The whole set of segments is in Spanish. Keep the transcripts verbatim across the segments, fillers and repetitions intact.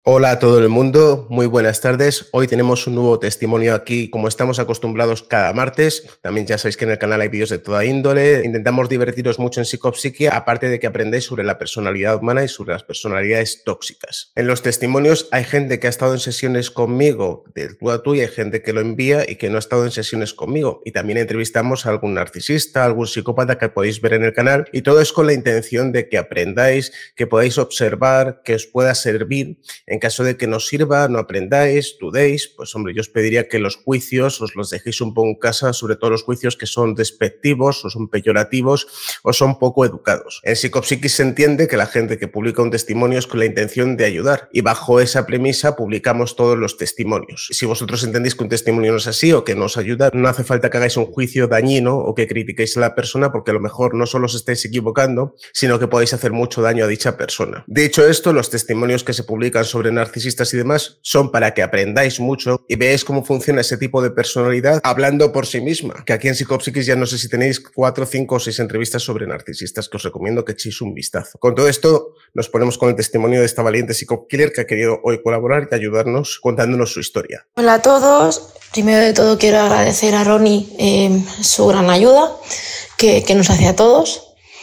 Hola a todo el mundo, muy buenas tardes. Hoy tenemos un nuevo testimonio aquí, como estamos acostumbrados cada martes. También ya sabéis que en el canal hay vídeos de toda índole. Intentamos divertiros mucho en Psicopsiquia, aparte de que aprendáis sobre la personalidad humana y sobre las personalidades tóxicas. En los testimonios hay gente que ha estado en sesiones conmigo de tú a tú y hay gente que lo envía y que no ha estado en sesiones conmigo. Y también entrevistamos a algún narcisista, algún psicópata que podéis ver en el canal, y todo es con la intención de que aprendáis, que podáis observar, que os pueda servir. En caso de que no sirva, no aprendáis, dudéis, pues hombre, yo os pediría que los juicios os los dejéis un poco en casa, sobre todo los juicios que son despectivos o son peyorativos o son poco educados. En Psicopsiquis se entiende que la gente que publica un testimonio es con la intención de ayudar y bajo esa premisa publicamos todos los testimonios. Si vosotros entendéis que un testimonio no es así o que no os ayuda, no hace falta que hagáis un juicio dañino o que critiquéis a la persona, porque a lo mejor no solo os estáis equivocando, sino que podéis hacer mucho daño a dicha persona. Dicho esto, los testimonios que se publican sobre sobre narcisistas y demás son para que aprendáis mucho y veáis cómo funciona ese tipo de personalidad hablando por sí misma, que aquí en Psicopsiquis ya no sé si tenéis cuatro, cinco o seis entrevistas sobre narcisistas que os recomiendo que echéis un vistazo. Con todo esto nos ponemos con el testimonio de esta valiente psicokiller que ha querido hoy colaborar y ayudarnos contándonos su historia. Hola a todos, primero de todo quiero agradecer a Ronnie eh, su gran ayuda que, que nos hace a todos.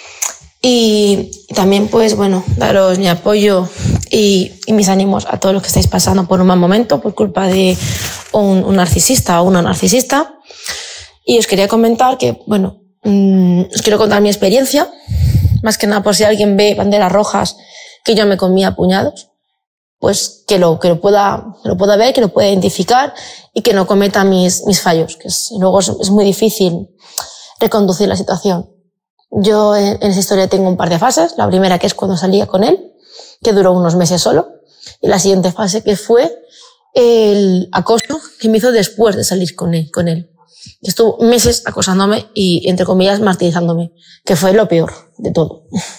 Y también, pues bueno, daros mi apoyo y, y mis ánimos a todos los que estáis pasando por un mal momento por culpa de un, un narcisista o una narcisista. Y os quería comentar que, bueno, mmm, os quiero contar mi experiencia, más que nada por si alguien ve banderas rojas que yo me comía a puñados, pues que lo, que lo, pueda, que lo pueda ver, que lo pueda identificar y que no cometa mis, mis fallos, que es, luego es, es muy difícil reconducir la situación. Yo en esa historia tengo un par de fases. La primera, que es cuando salía con él, que duró unos meses solo. Y la siguiente fase, que fue el acoso que me hizo después de salir con él. Con él. Estuvo meses acosándome y, entre comillas, martirizándome, que fue lo peor de todo.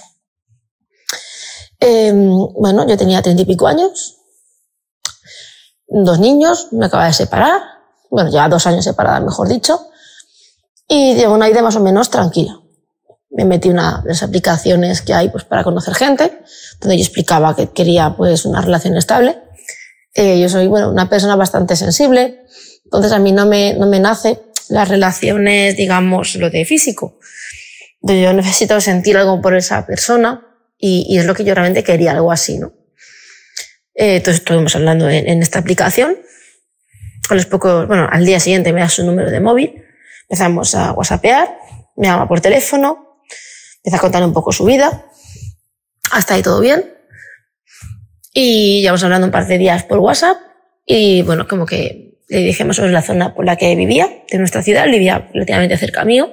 Eh, bueno, yo tenía treinta y pico años, dos niños, me acababa de separar, bueno, ya dos años separada, mejor dicho, y llevo una vida más o menos tranquila. Me metí en una de las aplicaciones que hay pues, para conocer gente, donde yo explicaba que quería pues, una relación estable. Eh, yo soy bueno, una persona bastante sensible, entonces a mí no me, no me nace las relaciones, digamos, lo de físico. Entonces yo necesito sentir algo por esa persona y, y es lo que yo realmente quería, algo así, ¿no? Eh, entonces estuvimos hablando en, en esta aplicación. A los pocos, bueno, al día siguiente me da su número de móvil, empezamos a whatsappear, me llama por teléfono, empieza a contarle un poco su vida. Hasta ahí todo bien. Y llevamos hablando un par de días por WhatsApp. Y bueno, como que le dije más o menos la zona por la que vivía, de nuestra ciudad, vivía relativamente cerca mío.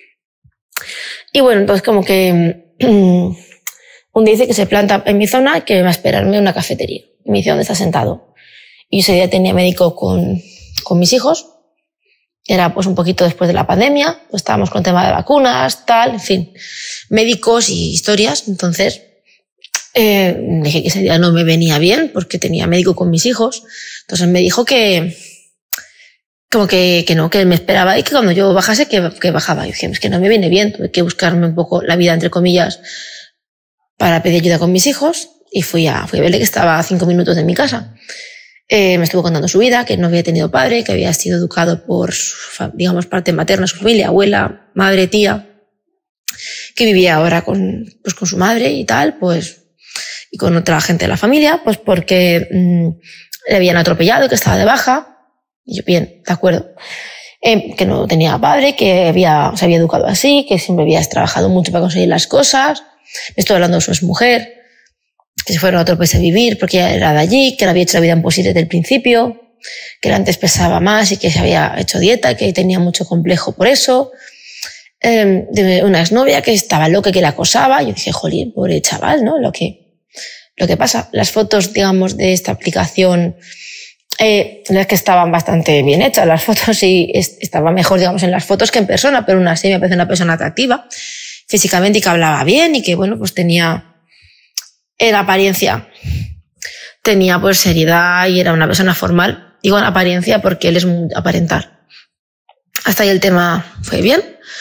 Y bueno, entonces como que un día dice que se planta en mi zona y que va a esperarme en una cafetería. Y me dice, ¿dónde está sentado? Y ese día tenía médico con, con mis hijos. Era pues un poquito después de la pandemia, pues estábamos con el tema de vacunas, tal, en fin, médicos y historias. Entonces, eh, dije que ese día no me venía bien porque tenía médico con mis hijos. Entonces me dijo que, como que, que no, que me esperaba y que cuando yo bajase, que, que bajaba. Y dije, es que no me viene bien, tuve que buscarme un poco la vida, entre comillas, para pedir ayuda con mis hijos. Y fui a, fui a verle que estaba a cinco minutos de mi casa. Eh, me estuvo contando su vida, que no había tenido padre, que había sido educado por, su, digamos, parte materna, su familia, abuela, madre, tía, que vivía ahora con, pues, con su madre y tal, pues, y con otra gente de la familia, pues porque mmm, le habían atropellado, que estaba de baja. Y yo, bien, de acuerdo. Eh, que no tenía padre, que había, se había educado así, que siempre había trabajado mucho para conseguir las cosas. Me estoy hablando de su exmujer, que se fueron a otro país a vivir porque ella era de allí, que le había hecho la vida imposible desde el principio, que él antes pesaba más y que se había hecho dieta, que tenía mucho complejo por eso. Eh, de una exnovia que estaba loca, que la acosaba. Yo dije, jolín, pobre chaval, ¿no? Lo que, lo que pasa. Las fotos, digamos, de esta aplicación, eh, las que estaban bastante bien hechas, las fotos, y estaba mejor, digamos, en las fotos que en persona, pero aún así me parece una persona atractiva físicamente y que hablaba bien y que, bueno, pues tenía, en apariencia, tenía pues seriedad y era una persona formal. Digo en apariencia porque él es muy aparentar. Hasta ahí el tema fue bien.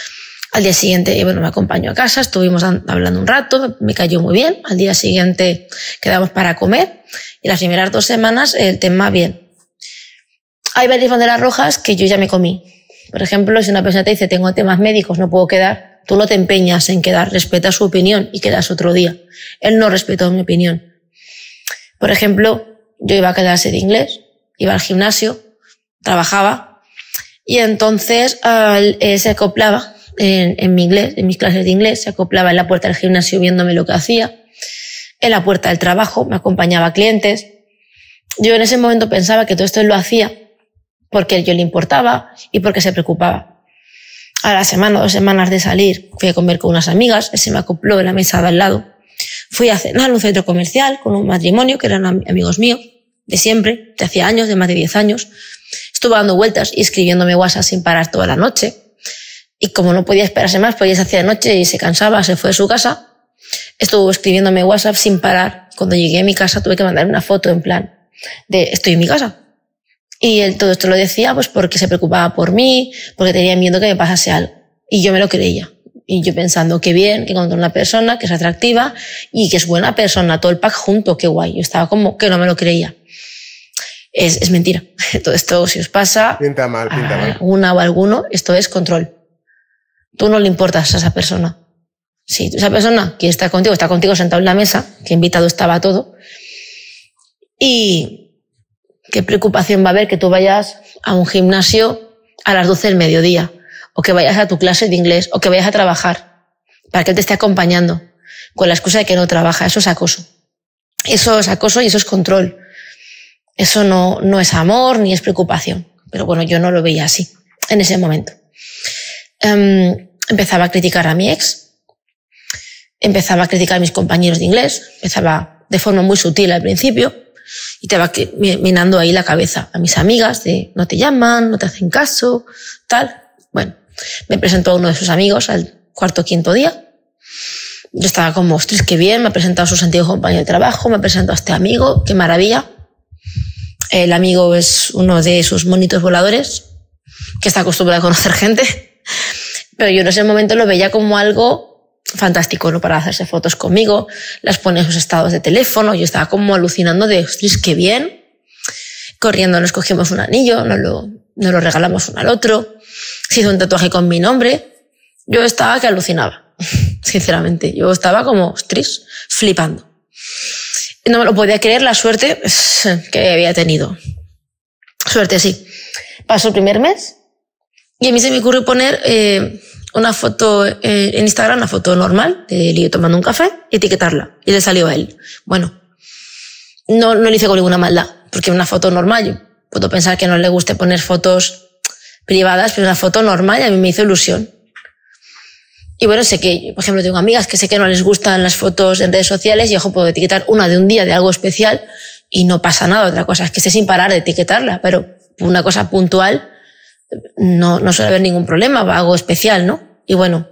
Al día siguiente, bueno, me acompañó a casa, estuvimos hablando un rato, me cayó muy bien. Al día siguiente quedamos para comer y las primeras dos semanas el tema bien. Hay varias banderas rojas que yo ya me comí. Por ejemplo, si una persona te dice tengo temas médicos, no puedo quedar, tú no te empeñas en quedar, respetas su opinión y quedas otro día. Él no respetó mi opinión. Por ejemplo, yo iba a clase de inglés, iba al gimnasio, trabajaba y entonces eh, se acoplaba en, en mi inglés, en mis clases de inglés, se acoplaba en la puerta del gimnasio viéndome lo que hacía, en la puerta del trabajo, me acompañaba a clientes. Yo en ese momento pensaba que todo esto él lo hacía porque yo le importaba y porque se preocupaba. A la semana o dos semanas de salir, fui a comer con unas amigas, él se me acopló en la mesa de al lado. Fui a cenar en un centro comercial con un matrimonio que eran amigos míos, de siempre, de hacía años, de más de diez años. Estuve dando vueltas y escribiéndome WhatsApp sin parar toda la noche. Y como no podía esperarse más, pues ya se hacía de noche y se cansaba, se fue a su casa. Estuvo escribiéndome WhatsApp sin parar. Cuando llegué a mi casa tuve que mandar una foto en plan de estoy en mi casa. Y él todo esto lo decía pues porque se preocupaba por mí, porque tenía miedo que me pasase algo. Y yo me lo creía. Y yo pensando, qué bien, que encontré una persona que es atractiva y que es buena persona, todo el pack junto, qué guay. Yo estaba como que no me lo creía. Es, es mentira. Todo esto, si os pasa pinta mal, pinta mal. a una o a alguno, esto es control. Tú no le importas a esa persona. Si esa persona quiere estar contigo, está contigo sentado en la mesa, que invitado estaba todo. Y qué preocupación va a haber que tú vayas a un gimnasio a las doce del mediodía, o que vayas a tu clase de inglés, o que vayas a trabajar, para que él te esté acompañando, con la excusa de que no trabaja. Eso es acoso. Eso es acoso y eso es control. Eso no, no es amor ni es preocupación. Pero bueno, yo no lo veía así en ese momento. Um, empezaba a criticar a mi ex, empezaba a criticar a mis compañeros de inglés, empezaba de forma muy sutil al principio y te va minando ahí la cabeza a mis amigas de no te llaman, no te hacen caso, tal. Bueno, me presentó a uno de sus amigos al cuarto o quinto día. Yo estaba como, ostras, qué bien, me ha presentado a sus antiguos compañeros de trabajo, me ha presentado a este amigo, qué maravilla. El amigo es uno de sus monitos voladores, que está acostumbrado a conocer gente. Pero yo en ese momento lo veía como algo fantástico, ¿no? Para hacerse fotos conmigo, las pone en sus estados de teléfono. Yo estaba como alucinando de, ostras, qué bien. Corriendo nos cogimos un anillo, nos lo, nos lo regalamos uno al otro. Se hizo un tatuaje con mi nombre. Yo estaba que alucinaba, sinceramente. Yo estaba como, ostras, flipando. No me lo podía creer la suerte que había tenido. Suerte, sí. Pasó el primer mes y a mí se me ocurrió poner eh, una foto eh, en Instagram, una foto normal de él tomando un café y etiquetarla. Y le salió a él. Bueno, no, no le hice con ninguna maldad, porque una foto normal, yo puedo pensar que no le guste poner fotos privadas, pero una foto normal y a mí me hizo ilusión. Y bueno, sé que, por ejemplo, tengo amigas que sé que no les gustan las fotos en redes sociales y ojo, puedo etiquetar una de un día de algo especial y no pasa nada. Otra cosa es que esté sin parar de etiquetarla, pero una cosa puntual no, no suele haber ningún problema, algo especial, ¿no? Y bueno,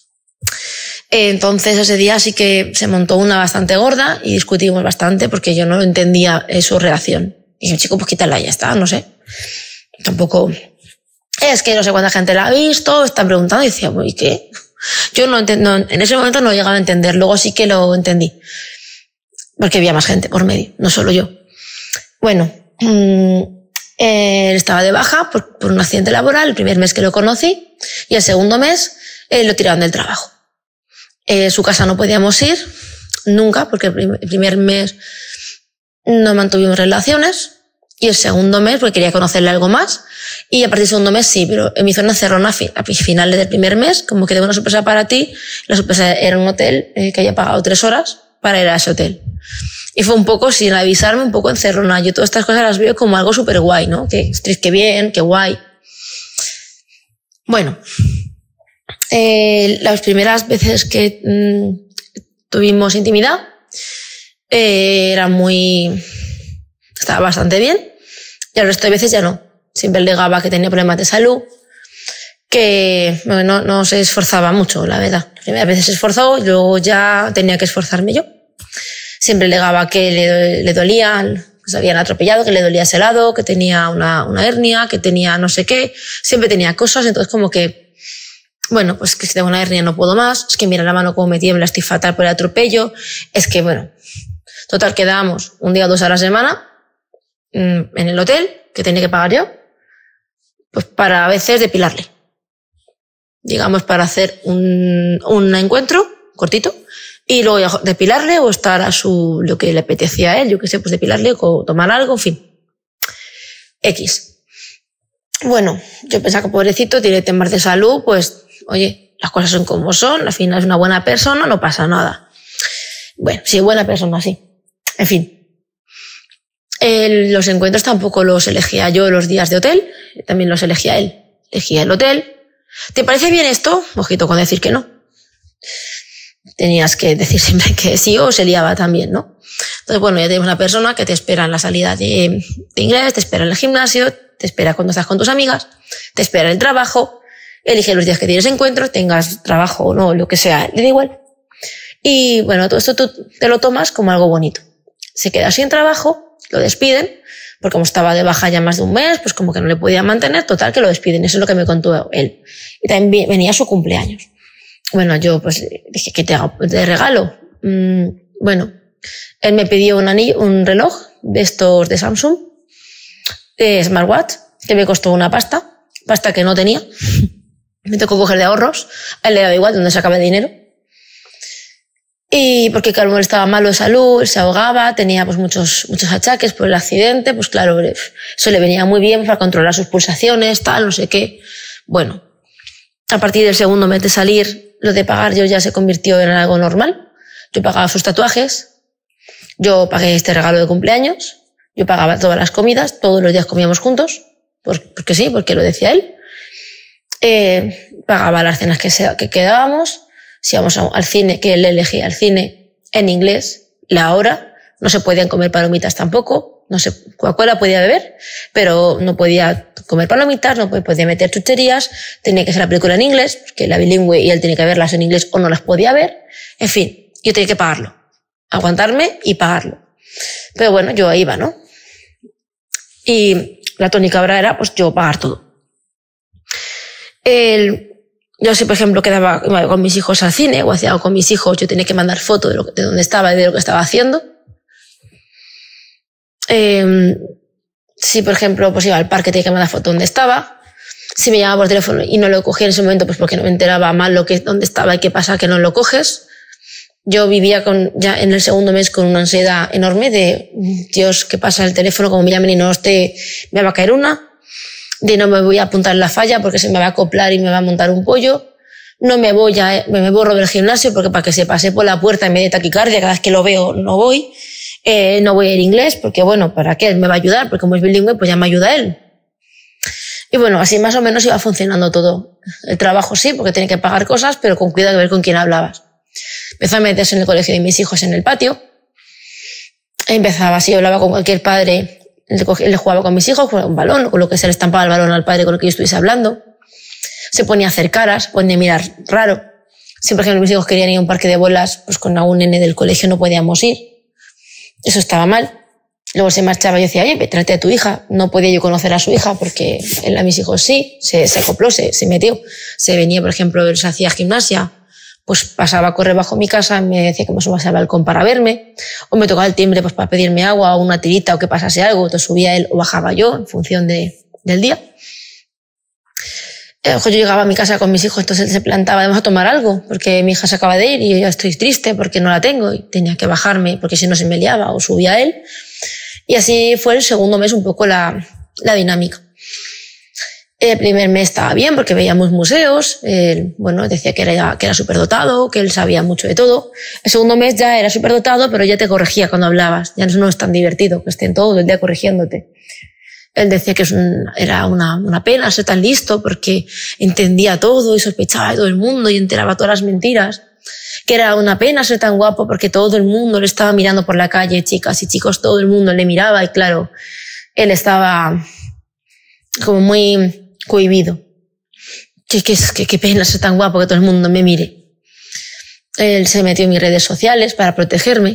entonces ese día sí que se montó una bastante gorda y discutimos bastante porque yo no entendía su reacción. Y dije, chico, pues quítala y ya está, no sé. Tampoco, es que no sé cuánta gente la ha visto, están preguntando y decía, ¿y qué? Yo no entiendo, en ese momento no llegaba a entender, luego sí que lo entendí. Porque había más gente por medio, no solo yo. Bueno, mmm, él estaba de baja por, por un accidente laboral el primer mes que lo conocí y el segundo mes eh, lo tiraron del trabajo. Eh, su casa no podíamos ir nunca porque el, prim el primer mes no mantuvimos relaciones y el segundo mes porque quería conocerle algo más y a partir del segundo mes sí, pero en mi zona cerró a finales del primer mes como que tengo una sorpresa para ti. La sorpresa era un hotel eh, que había pagado tres horas para ir a ese hotel. Y fue un poco, sin avisarme, un poco encerrona. Yo todas estas cosas las veo como algo súper guay, ¿no? Que, que bien, que guay. Bueno, eh, las primeras veces que mmm, tuvimos intimidad eh, era muy... estaba bastante bien. Y el resto de veces ya no. Siempre alegaba que tenía problemas de salud, que bueno, no se esforzaba mucho, la verdad. Las primeras veces se esforzó, luego ya tenía que esforzarme yo. Siempre alegaba que le, le dolía, se habían atropellado, que le dolía ese lado, que tenía una, una hernia, que tenía no sé qué. Siempre tenía cosas, entonces como que bueno, pues que si tengo una hernia no puedo más, es que mira la mano como me tiembla, estoy fatal por el atropello, es que bueno, total, quedábamos un día o dos a la semana en el hotel, que tenía que pagar yo, pues para a veces depilarle. Digamos, para hacer un, un encuentro cortito y luego depilarle o estar a su, lo que le apetecía a él, yo qué sé, pues depilarle o tomar algo, en fin. X. Bueno, yo pensaba que pobrecito tiene temas de salud, pues, oye, las cosas son como son, al final es una buena persona, no pasa nada. Bueno, sí, buena persona, sí. En fin. El, los encuentros tampoco los elegía yo los días de hotel, también los elegía él. Elegía el hotel. ¿Te parece bien esto? Ojito con decir que no. Tenías que decir siempre que sí o se liaba también, ¿no? Entonces, bueno, ya tienes una persona que te espera en la salida de, de inglés, te espera en el gimnasio, te espera cuando estás con tus amigas, te espera en el trabajo, elige los días que tienes encuentros, tengas trabajo o no, lo que sea, le da igual. Y bueno, todo esto tú te lo tomas como algo bonito. Se queda sin trabajo, lo despiden, porque como estaba de baja ya más de un mes, pues como que no le podía mantener, total que lo despiden. Eso es lo que me contó él. Y también venía su cumpleaños. Bueno, yo pues dije, ¿qué te hago? ¿Te regalo? Mm, bueno, él me pidió un anillo, un reloj de estos de Samsung, de smartwatch, que me costó una pasta, pasta que no tenía. Me tocó coger de ahorros. A él le daba igual de dónde sacaba el dinero. Y porque claro, él estaba malo de salud, se ahogaba, tenía pues muchos, muchos achaques por el accidente, pues claro, eso le venía muy bien para controlar sus pulsaciones, tal, no sé qué. Bueno, a partir del segundo mes de salir, lo de pagar yo ya se convirtió en algo normal. Yo pagaba sus tatuajes, yo pagué este regalo de cumpleaños, yo pagaba todas las comidas, todos los días comíamos juntos, porque sí, porque lo decía él. Eh, pagaba las cenas que, se, que quedábamos. Si íbamos al cine, que él elegía el cine en inglés, la hora, no se podían comer palomitas tampoco, no sé, Coca-Cola podía beber, pero no podía comer palomitas, no podía meter chucherías, tenía que ser la película en inglés, porque la bilingüe y él tenía que verlas en inglés o no las podía ver, en fin, yo tenía que pagarlo, aguantarme y pagarlo. Pero bueno, yo iba, ¿no? Y la tónica ahora era, pues yo pagar todo. El, Yo si, por ejemplo, quedaba con mis hijos al cine o hacía algo con mis hijos, yo tenía que mandar foto de, lo, de dónde estaba y de lo que estaba haciendo. Eh, si, por ejemplo, pues iba al parque, tenía que mandar foto de dónde estaba. Si me llamaba por teléfono y no lo cogía en ese momento, pues porque no me enteraba mal lo que, dónde estaba y qué pasa que no lo coges. Yo vivía con, ya en el segundo mes con una ansiedad enorme de, Dios, ¿qué pasa el teléfono? Como me llamen y no esté, me va a caer una. De no me voy a apuntar en la falla porque se me va a acoplar y me va a montar un pollo. No me voy a, me borro del gimnasio porque para que se pase por la puerta en vez de taquicardia, cada vez que lo veo no voy. Eh, no voy a ir inglés porque bueno, ¿para qué? Me va a ayudar porque como es bilingüe pues ya me ayuda él. Y bueno, así más o menos iba funcionando todo. El trabajo sí, porque tenía que pagar cosas, pero con cuidado de ver con quién hablabas. Empezó a meterse en el colegio de mis hijos en el patio. Empezaba así, hablaba con cualquier padre. Él jugaba con mis hijos, con un balón, o lo que se le estampaba el balón al padre con el que yo estuviese hablando. Se ponía a hacer caras, ponía a mirar raro. Si, por ejemplo, mis hijos querían ir a un parque de bolas, pues con algún nene del colegio no podíamos ir. Eso estaba mal. Luego se marchaba y yo decía, oye, tráete a tu hija. No podía yo conocer a su hija porque él a mis hijos sí, se, se acopló, se, se metió. Se venía, por ejemplo, él se hacía gimnasia. Pues pasaba a correr bajo mi casa, me decía que me subase al balcón para verme, o me tocaba el timbre pues para pedirme agua o una tirita o que pasase algo, entonces subía él o bajaba yo en función de, del día. Eh, yo llegaba a mi casa con mis hijos, entonces él se plantaba además a tomar algo, porque mi hija se acaba de ir y yo ya estoy triste porque no la tengo y tenía que bajarme porque si no se me liaba, o subía él. Y así fue el segundo mes un poco la, la dinámica. El primer mes estaba bien porque veíamos museos, él, bueno, decía que era, que era superdotado, que él sabía mucho de todo. El segundo mes ya era superdotado, pero ya te corregía cuando hablabas. Ya no es tan divertido que estén todo el día corrigiéndote. Él decía que es un, era una, una pena ser tan listo porque entendía todo y sospechaba de todo el mundo y enteraba todas las mentiras. Que era una pena ser tan guapo porque todo el mundo le estaba mirando por la calle, chicas y chicos, todo el mundo le miraba y claro, él estaba como muy cohibido. Que, que, que, que pena ser tan guapo que todo el mundo me mire. Él se metió en mis redes sociales para protegerme.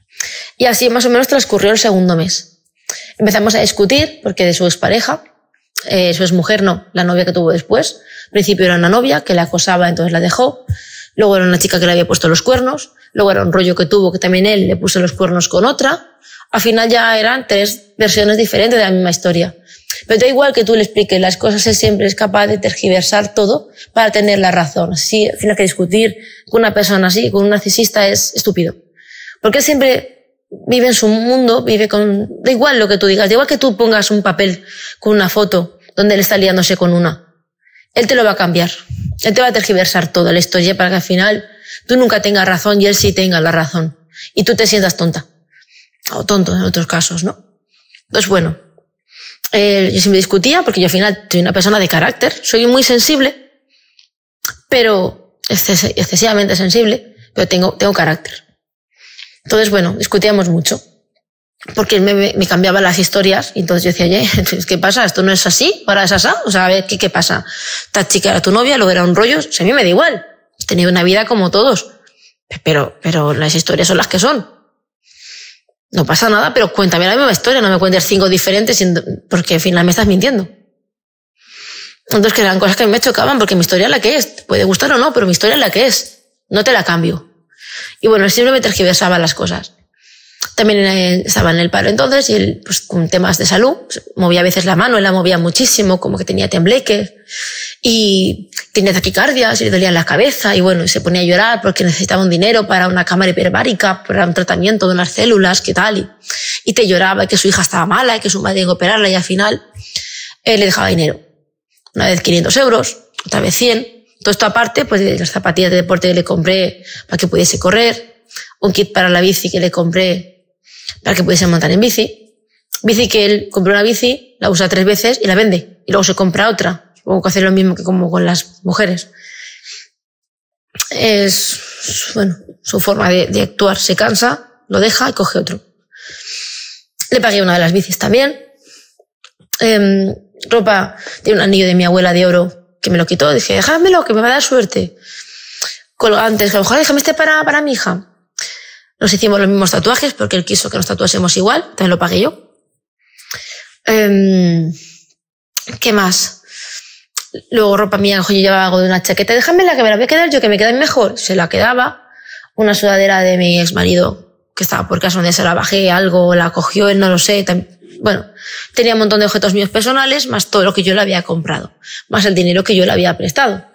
Y así más o menos transcurrió el segundo mes. Empezamos a discutir porque de su expareja, Eh, su exmujer no, la novia que tuvo después. Al principio era una novia que la acosaba, entonces la dejó. Luego era una chica que le había puesto los cuernos. Luego era un rollo que tuvo que también él le puso los cuernos con otra. Al final ya eran tres versiones diferentes de la misma historia. Pero da igual que tú le expliques las cosas, él siempre es capaz de tergiversar todo para tener la razón. Así, al final, que discutir con una persona así, con un narcisista, es estúpido. Porque él siempre vive en su mundo, vive con... Da igual lo que tú digas, da igual que tú pongas un papel con una foto donde él está liándose con una. Él te lo va a cambiar. Él te va a tergiversar toda la historia para que al final tú nunca tengas razón y él sí tenga la razón. Y tú te sientas tonta. O tonto en otros casos, ¿no? Entonces, bueno, eh, yo siempre discutía porque yo al final soy una persona de carácter. Soy muy sensible, pero exces- excesivamente sensible, pero tengo, tengo carácter. Entonces, bueno, discutíamos mucho. Porque él me, me cambiaba las historias y entonces yo decía, oye, ¿qué pasa? ¿Esto no es así? ¿Ahora es así? O sea, a ver, ¿qué, qué pasa? Esta chica era tu novia, luego era un rollo. O sea, a mí me da igual. He tenido una vida como todos. Pero, pero las historias son las que son. No pasa nada, pero cuéntame la misma historia. No me cuentes cinco diferentes porque al final me estás mintiendo. Entonces, que eran cosas que a mí me chocaban porque mi historia es la que es. Te puede gustar o no, pero mi historia es la que es. No te la cambio. Y bueno, él siempre me tergiversaba las cosas. También estaba en el paro entonces y él, pues con temas de salud, pues, movía a veces la mano, él la movía muchísimo, como que tenía tembleques y tenía taquicardia, se le dolía la cabeza y bueno, se ponía a llorar porque necesitaba un dinero para una cámara hiperbárica, para un tratamiento de unas células, qué tal, y, y te lloraba y que su hija estaba mala y que su madre tenía que operarla y al final él le dejaba dinero. Una vez quinientos euros, otra vez cien, todo esto aparte pues de las zapatillas de deporte que le compré para que pudiese correr, un kit para la bici que le compré para que pudiese montar en bici. Bici que él compró una bici, la usa tres veces y la vende. Y luego se compra otra. Supongo que hace lo mismo que como con las mujeres. Es, bueno, su forma de, de actuar. Se cansa, lo deja y coge otro. Le pagué una de las bicis también. Eh, ropa, tiene un anillo de mi abuela de oro que me lo quitó. Dije, déjamelo, que me va a dar suerte. Colgantes, que a lo mejor déjame este para, para mi hija. Nos hicimos los mismos tatuajes porque él quiso que nos tatuásemos igual. También lo pagué yo. Eh, ¿Qué más? Luego ropa mía, yo llevaba algo de una chaqueta. Déjamela que me la voy a quedar yo, que me queda mejor. Se la quedaba. Una sudadera de mi exmarido que estaba por casa donde se la bajé, algo la cogió, él no lo sé. Bueno, tenía un montón de objetos míos personales, más todo lo que yo le había comprado. Más el dinero que yo le había prestado.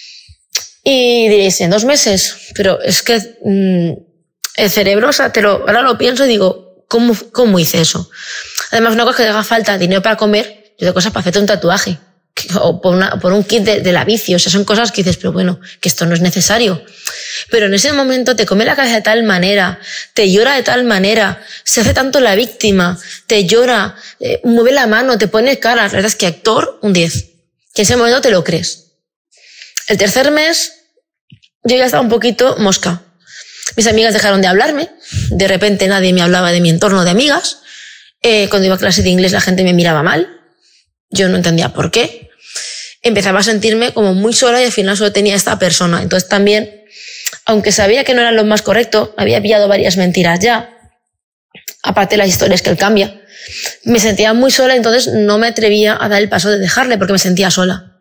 Y diréis, en dos meses. Pero es que... Mmm, el cerebro, o sea, te lo, ahora lo pienso y digo, ¿cómo, cómo hice eso? Además, una cosa que te haga falta dinero para comer, yo tengo cosas para hacerte un tatuaje, o por, una, por un kit de, de la bici, o sea, son cosas que dices, pero bueno, que esto no es necesario. Pero en ese momento te come la cabeza de tal manera, te llora de tal manera, se hace tanto la víctima, te llora, eh, mueve la mano, te pone cara, la verdad es que actor, un diez. Que en ese momento te lo crees. El tercer mes, yo ya estaba un poquito mosca. Mis amigas dejaron de hablarme. De repente nadie me hablaba de mi entorno de amigas. Eh, cuando iba a clase de inglés la gente me miraba mal. Yo no entendía por qué. Empezaba a sentirme como muy sola y al final solo tenía esta persona. Entonces también, aunque sabía que no era lo más correcto, había pillado varias mentiras ya. Aparte de las historias que él cambia. Me sentía muy sola, entonces no me atrevía a dar el paso de dejarle porque me sentía sola.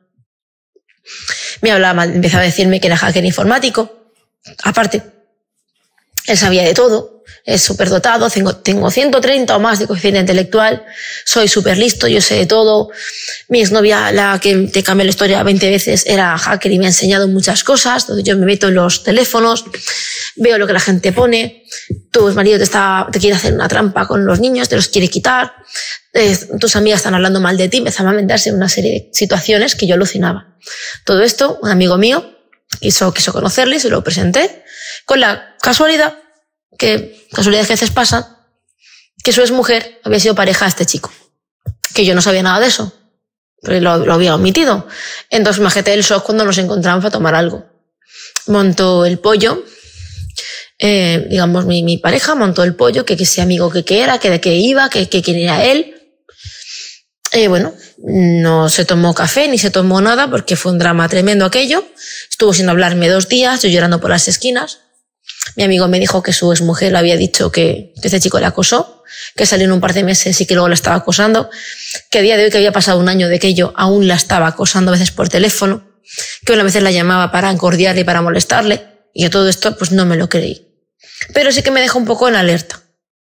Me hablaba mal, empezaba a decirme que era hacker informático. Aparte, él sabía de todo, es súper dotado, tengo, tengo ciento treinta o más de coeficiente intelectual, soy súper listo, yo sé de todo. Mi exnovia, la que te cambió la historia veinte veces, era hacker y me ha enseñado muchas cosas. Entonces yo me meto en los teléfonos, veo lo que la gente pone, tu marido te, está, te quiere hacer una trampa con los niños, te los quiere quitar, eh, tus amigas están hablando mal de ti, empezaban a meterse en una serie de situaciones que yo alucinaba. Todo esto, un amigo mío quiso, quiso conocerle y se lo presenté, con la casualidad, que casualidades que a veces pasan, que su exmujer había sido pareja de este chico, que yo no sabía nada de eso, pero lo, lo había omitido. Entonces me ajeté el shock cuando nos encontramos para tomar algo. Montó el pollo, eh, digamos mi, mi pareja montó el pollo, que, que ese amigo que, que era, que de qué iba, que, que quién era él. Eh, bueno, no se tomó café ni se tomó nada porque fue un drama tremendo aquello. Estuvo sin hablarme dos días, yo llorando por las esquinas. Mi amigo me dijo que su exmujer le había dicho que, que este chico le acosó, que salió en un par de meses y que luego la estaba acosando, que a día de hoy que había pasado un año de que yo aún la estaba acosando a veces por teléfono, que una vez la llamaba para encordiarle y para molestarle, y yo todo esto pues no me lo creí. Pero sí que me dejó un poco en alerta.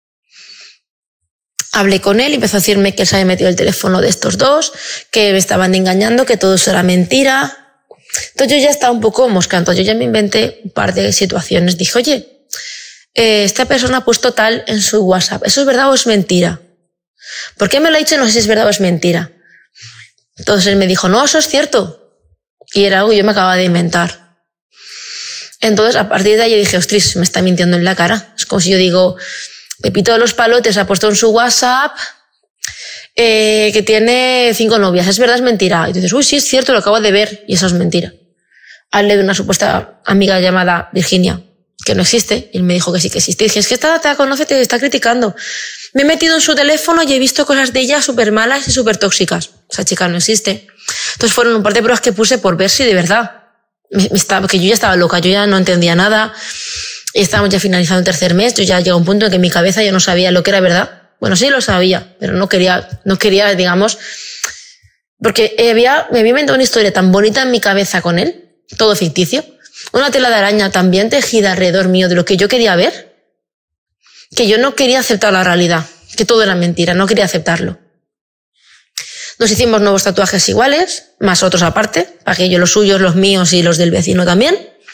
Hablé con él y empezó a decirme que él se había metido el teléfono de estos dos, que me estaban engañando, que todo eso era mentira. Entonces yo ya estaba un poco moscando, yo ya me inventé un par de situaciones. Dije, oye, eh, esta persona ha puesto tal en su WhatsApp, ¿eso es verdad o es mentira? ¿Por qué me lo ha dicho? No sé si es verdad o es mentira. Entonces él me dijo, no, eso es cierto. Y era algo que yo me acababa de inventar. Entonces a partir de ahí yo dije, ostras, me está mintiendo en la cara. Es como si yo digo, Pepito de los Palotes ha puesto en su WhatsApp eh, que tiene cinco novias. ¿Es verdad o es mentira? Y dices, uy, sí, es cierto, lo acabo de ver. Y eso es mentira. Hablé de una supuesta amiga llamada Virginia, que no existe. Y él me dijo que sí que existe. Y dije, es que esta te conoce, te está criticando. Me he metido en su teléfono y he visto cosas de ella súper malas y súper tóxicas. Esa chica no existe. Entonces fueron un par de pruebas que puse por ver si de verdad me, me estaba, porque yo ya estaba loca, yo ya no entendía nada. Y estábamos ya finalizando el tercer mes. Yo ya llegó a un punto en que mi cabeza ya no sabía lo que era verdad. Bueno, sí lo sabía, pero no quería, no quería, digamos, porque había, me había inventado una historia tan bonita en mi cabeza con él, todo ficticio, una tela de araña tan bien tejida alrededor mío de lo que yo quería ver, que yo no quería aceptar la realidad, que todo era mentira, no quería aceptarlo. Nos hicimos nuevos tatuajes iguales, más otros aparte, para que yo los suyos, los míos y los del vecino también.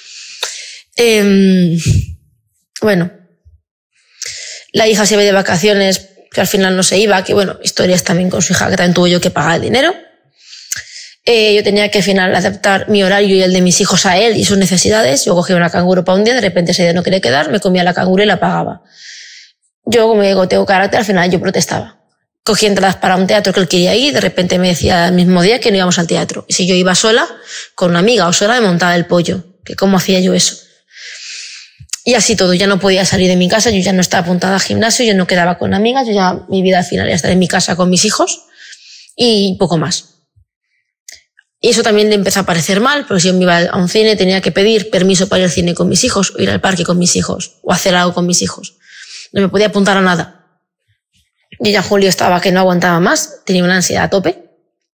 Eh, bueno, la hija se iba de vacaciones, que al final no se iba, que bueno, historias también con su hija, que también tuvo yo que pagar el dinero. Eh, yo tenía que al final adaptar mi horario y el de mis hijos a él y sus necesidades. Yo cogía una canguro para un día, de repente ese día no quería quedar, me comía la canguro y la pagaba. Yo, como digo, tengo carácter, al final yo protestaba. Cogí entradas para un teatro que él quería ir, de repente me decía el mismo día que no íbamos al teatro. Y si yo iba sola, con una amiga o sola, me montaba el pollo. Que cómo hacía yo eso. Y así todo, ya no podía salir de mi casa, yo ya no estaba apuntada al gimnasio, yo no quedaba con amigas, yo ya, mi vida al final era estar en mi casa con mis hijos y poco más. Y eso también le empezó a parecer mal, porque si yo me iba a un cine tenía que pedir permiso para ir al cine con mis hijos, o ir al parque con mis hijos, o hacer algo con mis hijos. No me podía apuntar a nada. Yo ya en julio estaba que no aguantaba más, tenía una ansiedad a tope.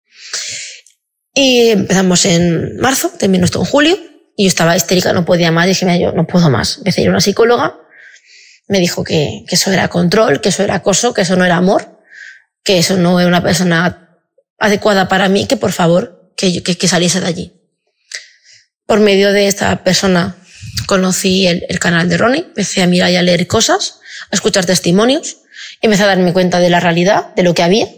Y empezamos en marzo, terminó esto en julio. Y yo estaba histérica, no podía más. Dije, mira, yo no puedo más. Empecé a ir a una psicóloga. Me dijo que, que eso era control, que eso era acoso, que eso no era amor, que eso no era una persona adecuada para mí, que por favor, que, yo, que, que saliese de allí. Por medio de esta persona conocí el, el canal de Ronnie. Empecé a mirar y a leer cosas, a escuchar testimonios. Empecé a darme cuenta de la realidad, de lo que había,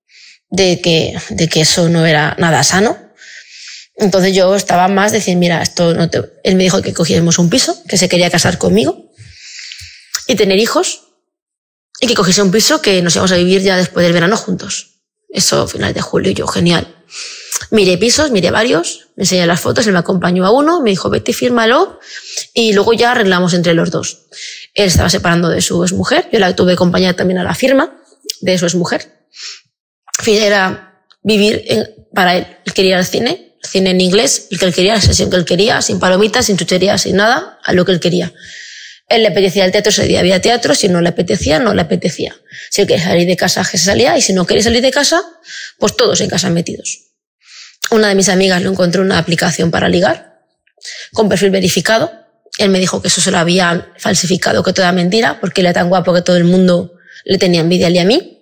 de que, de que eso no era nada sano. Entonces yo estaba más de decir, mira, esto no te... Él me dijo que cogiésemos un piso, que se quería casar conmigo y tener hijos, y que cogiese un piso que nos íbamos a vivir ya después del verano juntos. Eso, final de julio, yo, genial. Miré pisos, miré varios, me enseñé las fotos, él me acompañó a uno, me dijo, vete y fírmalo, y luego ya arreglamos entre los dos. Él estaba separando de su exmujer, yo la tuve que acompañar también a la firma de su exmujer. En fin, era vivir en, para él. Él quería ir al cine, cine en inglés, el que él quería, la sesión que él quería, sin palomitas, sin chucherías, sin nada, a lo que él quería. Él le apetecía el teatro, ese día había teatro, si no le apetecía, no le apetecía. Si él quería salir de casa, que se salía, y si no quería salir de casa, pues todos en casa metidos. Una de mis amigas le encontró una aplicación para ligar, con perfil verificado. Él me dijo que eso se lo habían falsificado, que todo era mentira, porque él era tan guapo que todo el mundo le tenía envidia a él y a mí.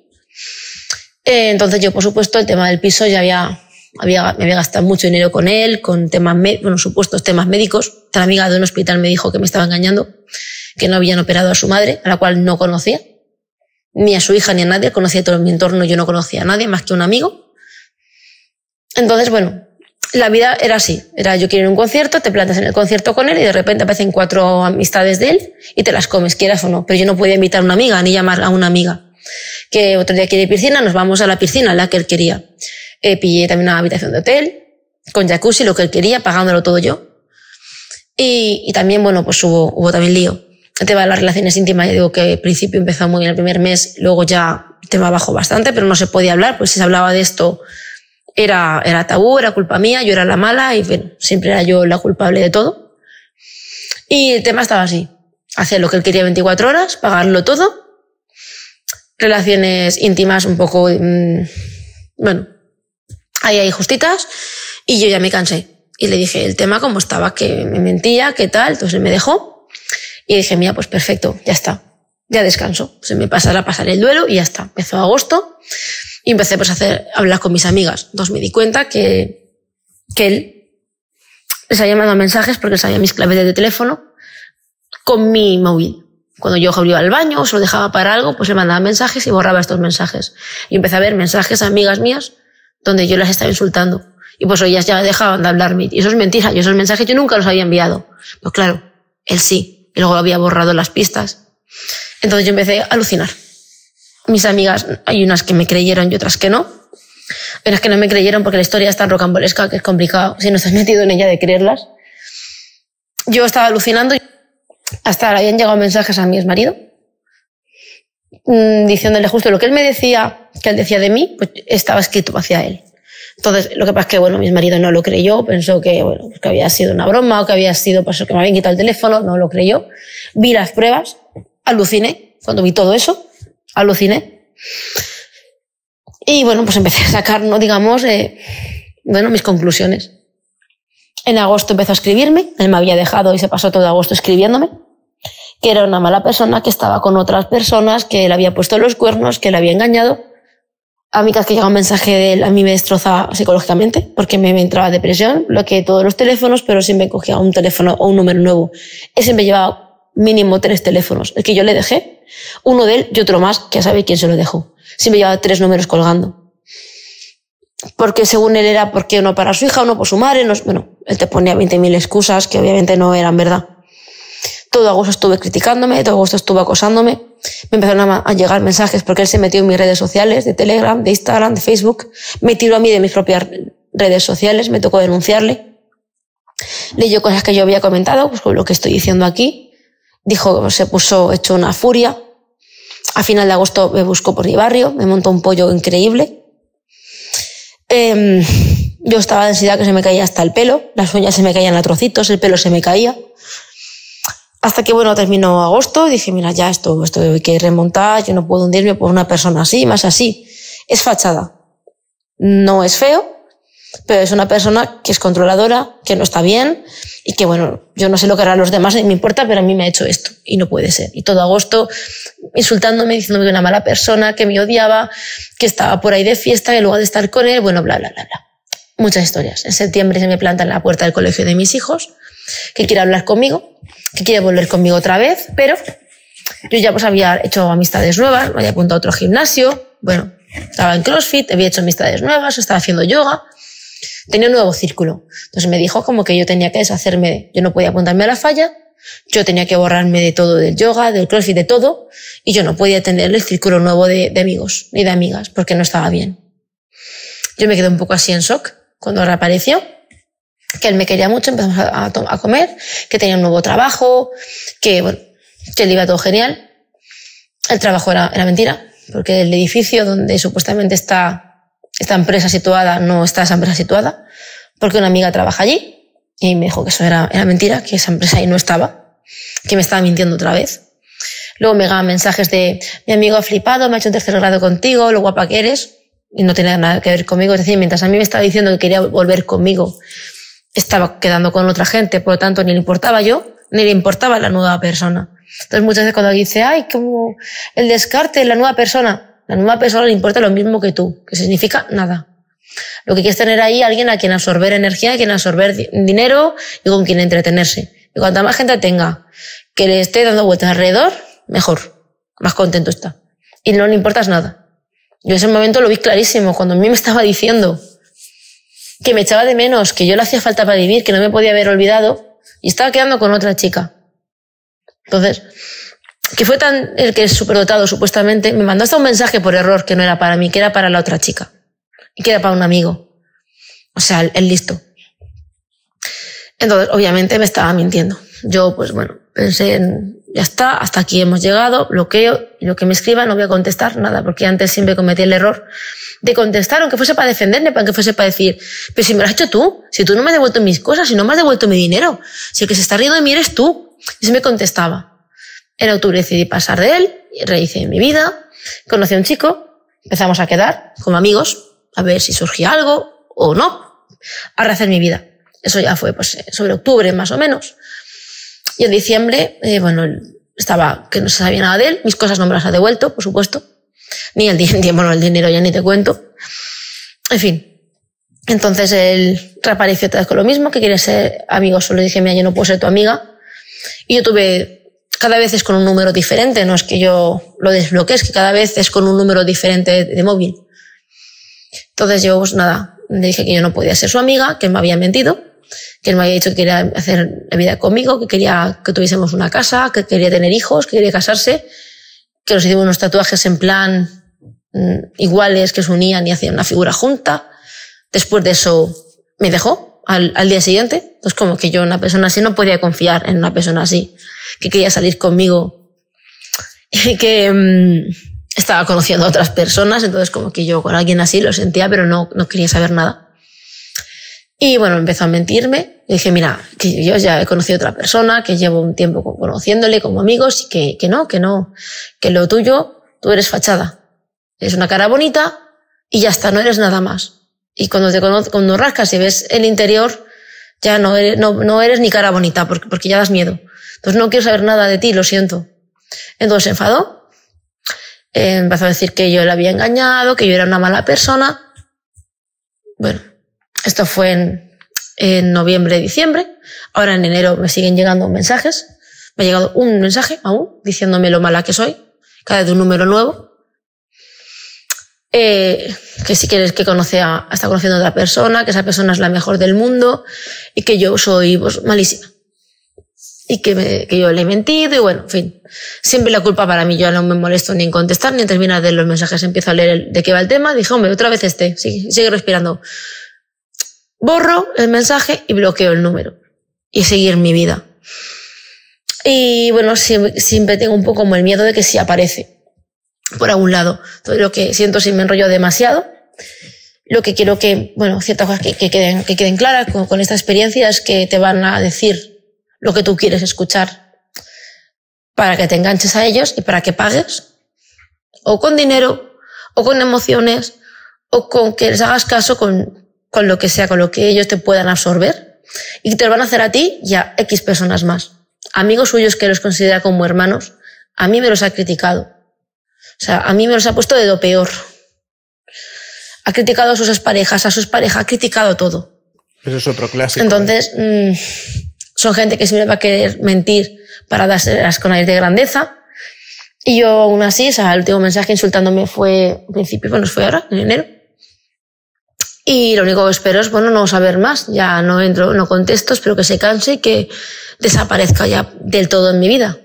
Eh, entonces yo, por supuesto, el tema del piso ya había... Había, me había gastado mucho dinero con él, con temas, bueno, supuestos temas médicos. Otra amiga de un hospital me dijo que me estaba engañando, que no habían operado a su madre, a la cual no conocía, ni a su hija ni a nadie. Conocía todo mi entorno, yo no conocía a nadie más que un amigo. Entonces, bueno, la vida era así. Era, yo quiero ir a un concierto, te plantas en el concierto con él y de repente aparecen cuatro amistades de él y te las comes, quieras o no. Pero yo no podía invitar a una amiga, ni llamar a una amiga. Que otro día quiere ir a piscina, nos vamos a la piscina, la que él quería. Eh, pillé también una habitación de hotel, con jacuzzi, lo que él quería, pagándolo todo yo. Y, y también, bueno, pues hubo, hubo también lío. El tema de las relaciones íntimas, ya digo que al principio empezó muy bien el primer mes, luego ya el tema bajó bastante, pero no se podía hablar, pues si se hablaba de esto era, era tabú, era culpa mía, yo era la mala y bueno, siempre era yo la culpable de todo. Y el tema estaba así. hacer lo que él quería veinticuatro horas, pagarlo todo, relaciones íntimas un poco, mmm, bueno, ahí ahí justitas, y yo ya me cansé. Y le dije el tema como estaba, que me mentía, qué tal, entonces él me dejó, y dije, mira, pues perfecto, ya está, ya descanso, se me pasará a pasar el duelo y ya está. Empezó agosto y empecé pues a hacer, a hablar con mis amigas. Entonces me di cuenta que, que él les había mandado mensajes porque sabía mis claves de teléfono con mi móvil. Cuando yo iba al baño o se lo dejaba para algo, pues le mandaba mensajes y borraba estos mensajes. Y empecé a ver mensajes a amigas mías donde yo las estaba insultando. Y pues ellas ya dejaban de hablarme. Y eso es mentira. Yo esos mensajes yo nunca los había enviado. Pues claro, él sí. Y luego había borrado las pistas. Entonces yo empecé a alucinar. Mis amigas, hay unas que me creyeron y otras que no. Hay unas que no me creyeron porque la historia es tan rocambolesca que es complicado, si no estás metido en ella, de creerlas. Yo estaba alucinando. Hasta habían llegado mensajes a mi exmarido diciéndole justo lo que él me decía, que él decía de mí, pues estaba escrito hacia él. Entonces, lo que pasa es que, bueno, mi exmarido no lo creyó, pensó que, bueno, que había sido una broma o que había sido, pues, que me habían quitado el teléfono, no lo creyó. Vi las pruebas, aluciné, cuando vi todo eso, aluciné. Y, bueno, pues empecé a sacar, ¿no? digamos, eh, bueno, mis conclusiones. En agosto empezó a escribirme, él me había dejado y se pasó todo agosto escribiéndome, que era una mala persona, que estaba con otras personas, que le había puesto los cuernos, que le había engañado. A mí cada vez que llegaba un mensaje de él, a mí me destrozaba psicológicamente, porque me, me entraba depresión, bloqueé todos los teléfonos, pero siempre cogía un teléfono o un número nuevo. Él siempre llevaba mínimo tres teléfonos. El que yo le dejé, uno de él y otro más, que ya sabe quién se lo dejó. Siempre llevaba tres números colgando. Porque según él era porque uno para su hija, uno por su madre, no, bueno, él te ponía veinte mil excusas que obviamente no eran verdad. Todo agosto estuve criticándome, todo agosto estuve acosándome. Me empezaron a llegar mensajes porque él se metió en mis redes sociales, de Telegram, de Instagram, de Facebook. Me tiró a mí de mis propias redes sociales, me tocó denunciarle. Leyó cosas que yo había comentado, pues con lo que estoy diciendo aquí. Dijo, se puso hecho una furia. A final de agosto me buscó por mi barrio, me montó un pollo increíble. Eh, yo estaba de ansiedad que se me caía hasta el pelo, las uñas se me caían a trocitos, el pelo se me caía. Hasta que, bueno, terminó agosto y dije, mira, ya esto, esto hay que remontar, yo no puedo hundirme por una persona así, más así. Es fachada. No es feo, pero es una persona que es controladora, que no está bien y que, bueno, yo no sé lo que harán los demás, ni me importa, pero a mí me ha hecho esto y no puede ser. Y todo agosto insultándome, diciéndome que era una mala persona, que me odiaba, que estaba por ahí de fiesta, que en lugar de estar con él, bueno, bla, bla, bla, bla. Muchas historias. En septiembre se me planta en la puerta del colegio de mis hijos, que quiere hablar conmigo, que quiere volver conmigo otra vez, pero yo ya pues había hecho amistades nuevas, me había apuntado a otro gimnasio, bueno, estaba en CrossFit, había hecho amistades nuevas, estaba haciendo yoga, tenía un nuevo círculo. Entonces me dijo como que yo tenía que deshacerme de, yo no podía apuntarme a la falla, yo tenía que borrarme de todo, del yoga, del CrossFit, de todo, y yo no podía tener el círculo nuevo de, de amigos ni de amigas, porque no estaba bien. Yo me quedé un poco así en shock cuando reapareció, que él me quería mucho, empezamos a, a, a comer, que tenía un nuevo trabajo, que, bueno, que le iba todo genial. El trabajo era, era mentira, porque el edificio donde supuestamente está esta empresa situada no está esa empresa situada, porque una amiga trabaja allí y me dijo que eso era, era mentira, que esa empresa ahí no estaba, que me estaba mintiendo otra vez. Luego me llegaban mensajes de mi amigo ha flipado, me ha hecho un tercer grado contigo, lo guapa que eres, y no tenía nada que ver conmigo. Es decir, mientras a mí me estaba diciendo que quería volver conmigo, estaba quedando con otra gente, por lo tanto ni le importaba yo, ni le importaba la nueva persona. Entonces muchas veces cuando alguien dice, ay, como el descarte, la nueva persona, la nueva persona le importa lo mismo que tú, que significa nada. Lo que quieres tener ahí alguien a quien absorber energía, a quien absorber dinero y con quien entretenerse. Y cuanta más gente tenga que le esté dando vueltas alrededor, mejor, más contento está. Y no le importas nada. Yo en ese momento lo vi clarísimo, cuando a mí me estaba diciendo que me echaba de menos, que yo le hacía falta para vivir, que no me podía haber olvidado, y estaba quedando con otra chica. Entonces, que fue tan el que es superdotado supuestamente, me mandó hasta un mensaje por error que no era para mí, que era para la otra chica, y que era para un amigo. O sea, el, el listo. Entonces, obviamente me estaba mintiendo. Yo, pues bueno, pensé en, ya está, hasta aquí hemos llegado, bloqueo, y lo que me escriba no voy a contestar nada, porque antes siempre cometí el error de contestar, aunque fuese para defenderme, aunque fuese para decir, pero si me lo has hecho tú, si tú no me has devuelto mis cosas, si no me has devuelto mi dinero, si el que se está riendo de mí eres tú. Y se me contestaba. En octubre decidí pasar de él, reinicié mi vida, conocí a un chico, empezamos a quedar como amigos, a ver si surgía algo o no, a rehacer mi vida. Eso ya fue pues sobre octubre más o menos. Y en diciembre, eh, bueno, estaba que no se sabía nada de él, mis cosas no me las ha devuelto, por supuesto, ni el dinero, bueno, el dinero ya ni te cuento. En fin, entonces él reapareció otra vez con lo mismo, que quiere ser amigo. Solo dije, mira, yo no puedo ser tu amiga. Y yo tuve, cada vez es con un número diferente, no es que yo lo desbloquee, es que cada vez es con un número diferente de, de móvil. Entonces yo, pues nada, le dije que yo no podía ser su amiga, que él me había mentido, que él me había dicho que quería hacer la vida conmigo, que quería que tuviésemos una casa, que quería tener hijos, que quería casarse, que nos hicimos unos tatuajes en plan mmm, iguales, que se unían y hacían una figura junta. Después de eso me dejó al, al día siguiente. Entonces como que yo, una persona así, no podía confiar en una persona así, que quería salir conmigo y que mmm, estaba conociendo a otras personas. Entonces como que yo con alguien así lo sentía, pero no, no quería saber nada. Y bueno, empezó a mentirme. Le dije, mira, que yo ya he conocido a otra persona, que llevo un tiempo conociéndole como amigos y que, que no, que no, que lo tuyo, tú eres fachada. Eres una cara bonita y ya está, no eres nada más. Y cuando te conoces, cuando rascas y ves el interior, ya no eres, no, no eres ni cara bonita, porque, porque ya das miedo. Entonces no quiero saber nada de ti, lo siento. Entonces se enfadó. Eh, empezó a decir que yo le había engañado, que yo era una mala persona. Bueno, esto fue en, en noviembre, diciembre. Ahora en enero me siguen llegando mensajes. Me ha llegado un mensaje aún diciéndome lo mala que soy, cada vez de un número nuevo. Eh, que si quieres que conoce a, está conociendo a otra persona, que esa persona es la mejor del mundo y que yo soy pues, malísima. Y que, me, que yo le he mentido y bueno, en fin. Siempre la culpa para mí, yo no me molesto ni en contestar ni en terminar de los mensajes. Empiezo a leer el, de qué va el tema. Dije, hombre, otra vez este, sigue, sigue respirando. Borro el mensaje y bloqueo el número. Y seguir mi vida. Y bueno, siempre, siempre tengo un poco como el miedo de que si aparece por algún lado. Todo lo que siento si me enrollo demasiado. Lo que quiero que, bueno, ciertas cosas que, que, queden, que queden claras con, con esta experiencia es que te van a decir lo que tú quieres escuchar para que te enganches a ellos y para que pagues. O con dinero, o con emociones, o con que les hagas caso con, con lo que sea, con lo que ellos te puedan absorber. Y te lo van a hacer a ti y a X personas más. Amigos suyos que los considera como hermanos, a mí me los ha criticado. O sea, a mí me los ha puesto de lo peor. Ha criticado a sus exparejas, a sus parejas, ha criticado todo. Eso es otro clásico. Entonces, ¿eh? mmm, son gente que siempre va a querer mentir para darse con aire de grandeza. Y yo aún así, o sea, el último mensaje insultándome fue, al principio, bueno, fue ahora, en enero. Y lo único que espero es, bueno, no saber más. Ya no entro, no contesto, espero que se canse y que desaparezca ya del todo en mi vida.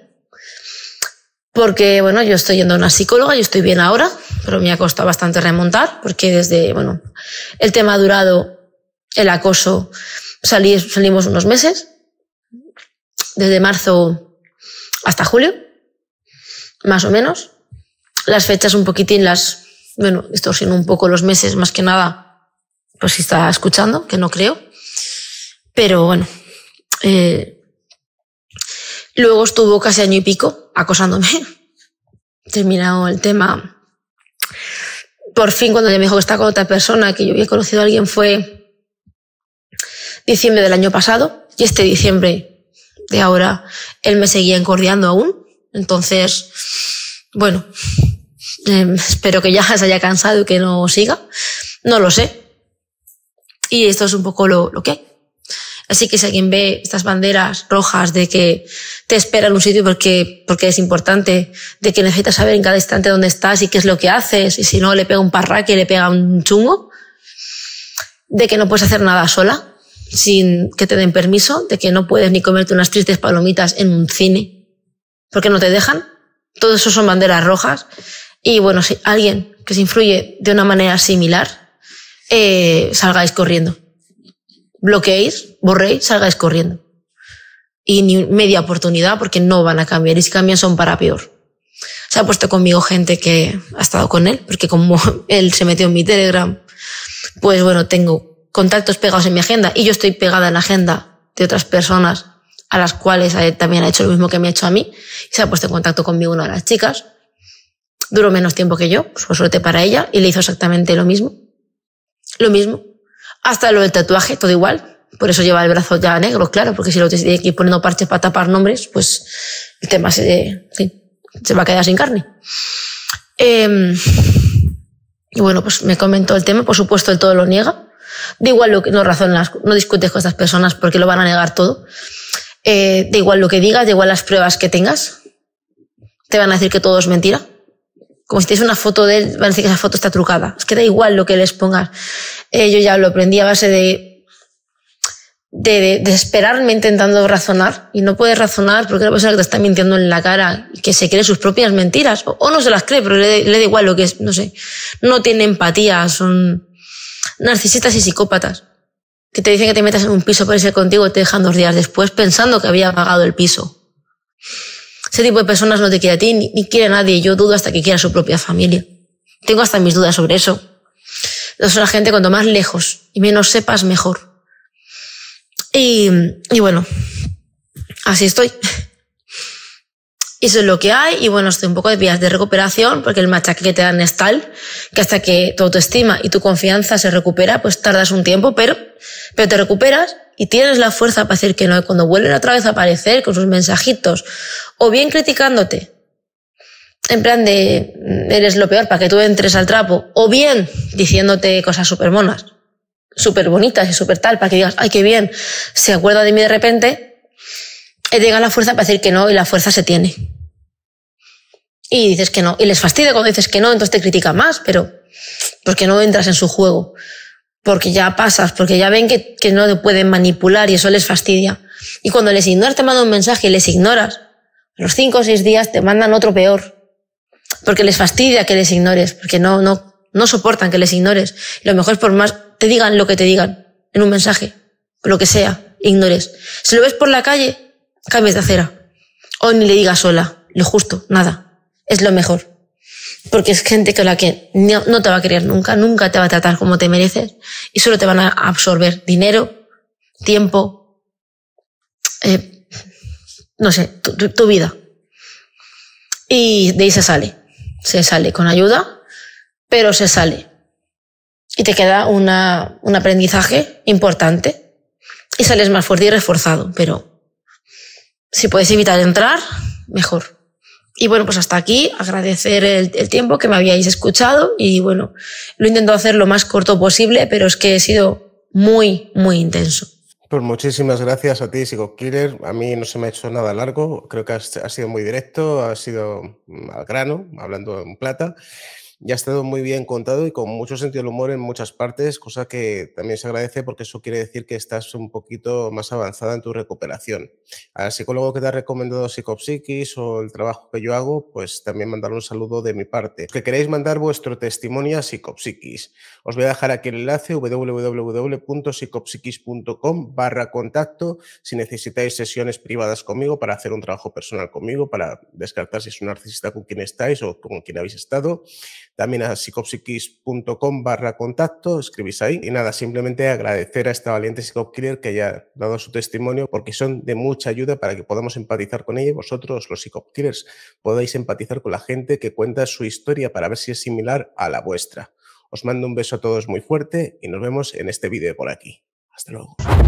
Porque, bueno, yo estoy yendo a una psicóloga, yo estoy bien ahora, pero me ha costado bastante remontar, porque desde, bueno, el tema ha durado, el acoso, salí, salimos unos meses, desde marzo hasta julio, más o menos. Las fechas un poquitín las, bueno, distorsiono un poco los meses, más que nada, pues si está escuchando, que no creo. Pero bueno, eh, luego estuvo casi año y pico acosándome. Terminado el tema. Por fin, cuando ya me dijo que estaba con otra persona, que yo había conocido a alguien, fue diciembre del año pasado. Y este diciembre de ahora, él me seguía encordiando aún. Entonces, bueno, eh, espero que ya se haya cansado y que no siga. No lo sé. Y esto es un poco lo, lo que hay. Así que si alguien ve estas banderas rojas de que te espera en un sitio porque, porque es importante, de que necesitas saber en cada instante dónde estás y qué es lo que haces, y si no le pega un parraque y le pega un chungo, de que no puedes hacer nada sola sin que te den permiso, de que no puedes ni comerte unas tristes palomitas en un cine porque no te dejan. Todo eso son banderas rojas. Y bueno, si alguien que se influye de una manera similar, eh, salgáis corriendo. Bloqueéis, borréis, salgáis corriendo. Y ni media oportunidad, porque no van a cambiar, y si cambian son para peor. Se ha puesto conmigo gente que ha estado con él, porque como él se metió en mi Telegram, pues bueno, tengo contactos pegados en mi agenda y yo estoy pegada en la agenda de otras personas a las cuales a él también ha hecho lo mismo que me ha hecho a mí, y se ha puesto en contacto conmigo una de las chicas. Duró menos tiempo que yo, por suerte para ella, y le hizo exactamente lo mismo. Lo mismo. Hasta lo del tatuaje, todo igual. Por eso lleva el brazo ya negro, claro, porque si lo tiene que ir poniendo parches para tapar nombres, pues el tema se, sí, se va a quedar sin carne. Eh, y bueno, pues me comentó el tema, por supuesto él todo lo niega. Da igual lo que, no razonas, no discutes con estas personas porque lo van a negar todo. Eh, da igual lo que digas, da igual las pruebas que tengas. Te van a decir que todo es mentira. Como si tienes una foto de él, van a decir que esa foto está trucada. Es que da igual lo que les pongas. Eh, yo ya lo aprendí a base de, de, de, de esperarme intentando razonar. Y no puedes razonar porque la persona que te está mintiendo en la cara y que se cree sus propias mentiras. O, o no se las cree, pero le, le da igual lo que es. No sé. No tiene empatía. Son narcisistas y psicópatas. Que te dicen que te metas en un piso para irse contigo y te dejan dos días después pensando que había pagado el piso. Ese tipo de personas no te quiere a ti ni, ni quiere a nadie. Yo dudo hasta que quiera a su propia familia. Tengo hasta mis dudas sobre eso. Es una gente cuanto más lejos y menos sepas, mejor. Y, y bueno, así estoy. Eso es lo que hay. Y bueno, estoy un poco de vías de recuperación porque el machaque que te dan es tal que hasta que tu autoestima y tu confianza se recupera, pues tardas un tiempo, pero, pero te recuperas y tienes la fuerza para decir que no. Y cuando vuelven otra vez a aparecer con sus mensajitos o bien criticándote, en plan de eres lo peor para que tú entres al trapo, o bien diciéndote cosas súper monas, súper bonitas y súper tal, para que digas, ay, qué bien, se acuerda de mí de repente, y te llega la fuerza para decir que no, y la fuerza se tiene. Y dices que no, y les fastidia cuando dices que no, entonces te critican más, pero porque no entras en su juego, porque ya pasas, porque ya ven que, que no te pueden manipular y eso les fastidia. Y cuando les ignoras, te mandan un mensaje y les ignoras, a los cinco o seis días te mandan otro peor. Porque les fastidia que les ignores, porque no, no, no soportan que les ignores. Y lo mejor es por más te digan lo que te digan en un mensaje, lo que sea, ignores. Si lo ves por la calle, cambies de acera. O ni le digas hola, lo justo, nada. Es lo mejor. Porque es gente con la que no, no te va a querer nunca, nunca te va a tratar como te mereces y solo te van a absorber dinero, tiempo, eh, no sé, tu, tu, tu vida. Y de ahí se sale. Se sale con ayuda, pero se sale. Y te queda una, un aprendizaje importante. Y sales más fuerte y reforzado. Pero si puedes evitar entrar, mejor. Y bueno, pues hasta aquí, agradecer el, el tiempo que me habíais escuchado. Y bueno, lo he intentado hacer lo más corto posible, pero es que he sido muy, muy intenso. Pues muchísimas gracias a ti, Psychokiller. A mí no se me ha hecho nada largo. Creo que has, has sido muy directo, has sido al grano, hablando en plata. Y ha estado muy bien contado y con mucho sentido del humor en muchas partes, cosa que también se agradece porque eso quiere decir que estás un poquito más avanzada en tu recuperación. Al psicólogo que te ha recomendado Psicopsiquis o el trabajo que yo hago, pues también mandar un saludo de mi parte. Que queréis mandar vuestro testimonio a Psicopsiquis. Os voy a dejar aquí el enlace www.psicopsiquis.com barra contacto si necesitáis sesiones privadas conmigo para hacer un trabajo personal conmigo, para descartar si es un narcisista con quien estáis o con quien habéis estado. También a psicopsiquis.com barra contacto, escribís ahí. Y nada, simplemente agradecer a esta valiente psicokiller que haya dado su testimonio porque son de mucha ayuda para que podamos empatizar con ella y vosotros, los psicokillers, podáis empatizar con la gente que cuenta su historia para ver si es similar a la vuestra. Os mando un beso a todos muy fuerte y nos vemos en este vídeo por aquí. Hasta luego.